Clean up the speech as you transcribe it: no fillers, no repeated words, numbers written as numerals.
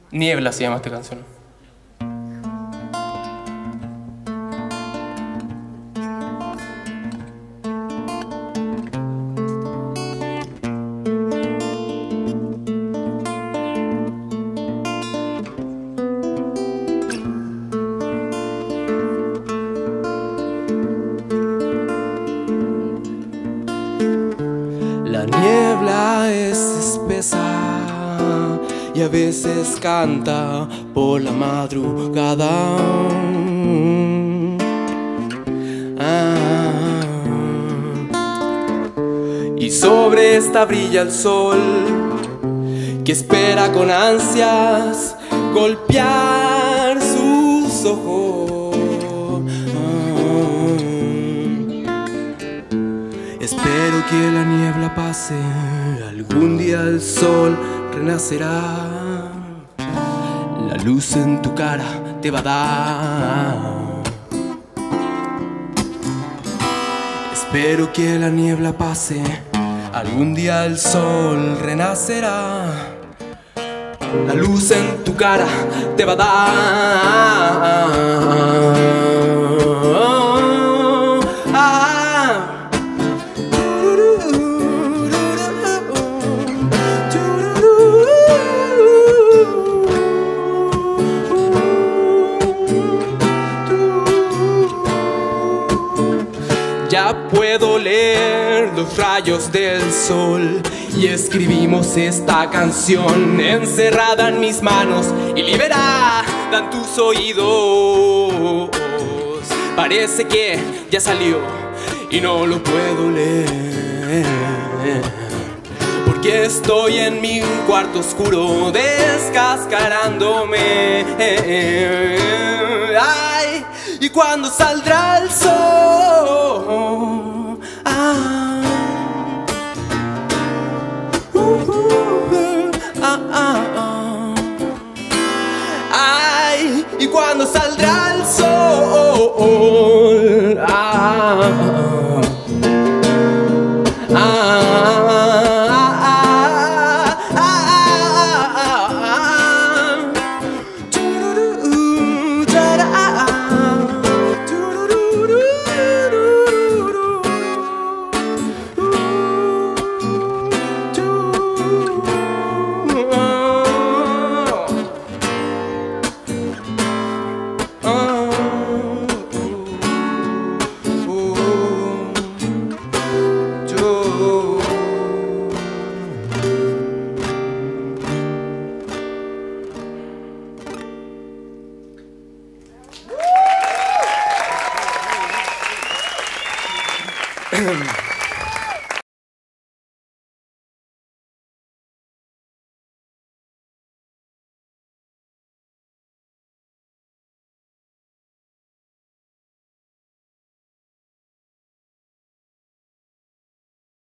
Niebla se llama esta canción. La niebla es espesa y a veces canta por la madrugada. Y sobre esta brilla el sol, que espera con ansias golpear sus ojos. Espero que la niebla pase, algún día el sol renacerá. La luz en tu cara te va a dar. Espero que la niebla pase, algún día el sol renacerá. La luz en tu cara te va a dar. Ya puedo leer los rayos del sol y escribimos esta canción encerrada en mis manos y liberada en tus oídos. Parece que ya salió y no lo puedo leer, porque estoy en mi cuarto oscuro descascarándome. Ay, y cuando saldrá el sol, ay, y cuando saldrá el sol,